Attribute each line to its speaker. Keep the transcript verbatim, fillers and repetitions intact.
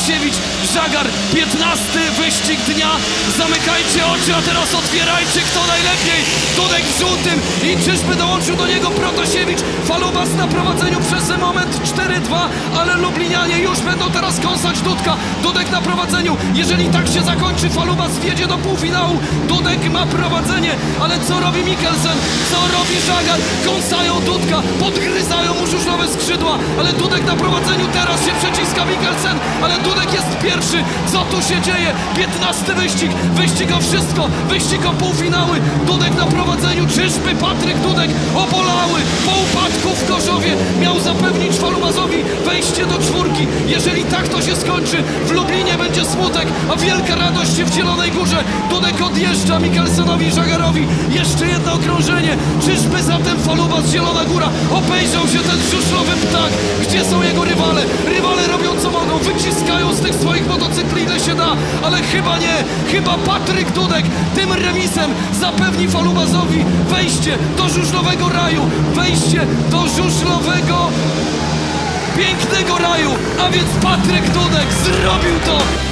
Speaker 1: Protasiewicz, Żagar, piętnasty wyścig dnia. Zamykajcie oczy, a teraz otwierajcie, kto najlepiej. Dudek w żółtym i czyżby dołączył do niego Protasiewicz. Falubas na prowadzeniu przez ten moment cztery dwa, ale Lublinianie już będą teraz kąsać Dudka. Dudek na prowadzeniu, jeżeli tak się zakończy, Falubas wjedzie do półfinału. Dudek ma prowadzenie, ale co robi Mikkelsen? Co robi Żagar? Kąsają Dudka, podgryzają mu żużlowe skrzydła, ale Dudek na prowadzeniu, teraz się przeciska Mikkelsen, ale Dudek jest pierwszy. Co tu się dzieje? piętnasty wyścig, wyścig o wszystko, wyścig o półfinały. Dudek na prowadzeniu, czyżby Patryk Dudek obolały po upadku w Gorzowie miał zapewnić Falubasowi wejście do czwórki? Jeżeli tak to się skończy, w Lublinie będzie smutek, a wielka radość w Zielonej Górze. Dudek odjeżdża Mikkelsenowi i Żagarowi. Jeszcze jedno okrążenie. Czyżby zatem Falubas, Zielona Góra? Obejrzał się ten żużlowy ptak. Gdzie są jego rywale? Rywale robią co mogą, wyciskają z tych swoich motocykli ile się da, ale chyba nie. Chyba Patryk Dudek tym remisem zapewni Falubasowi wejście do żużlowego raju. Wejście do żużlowego pięknego raju. A więc Patryk Dudek zrobił to.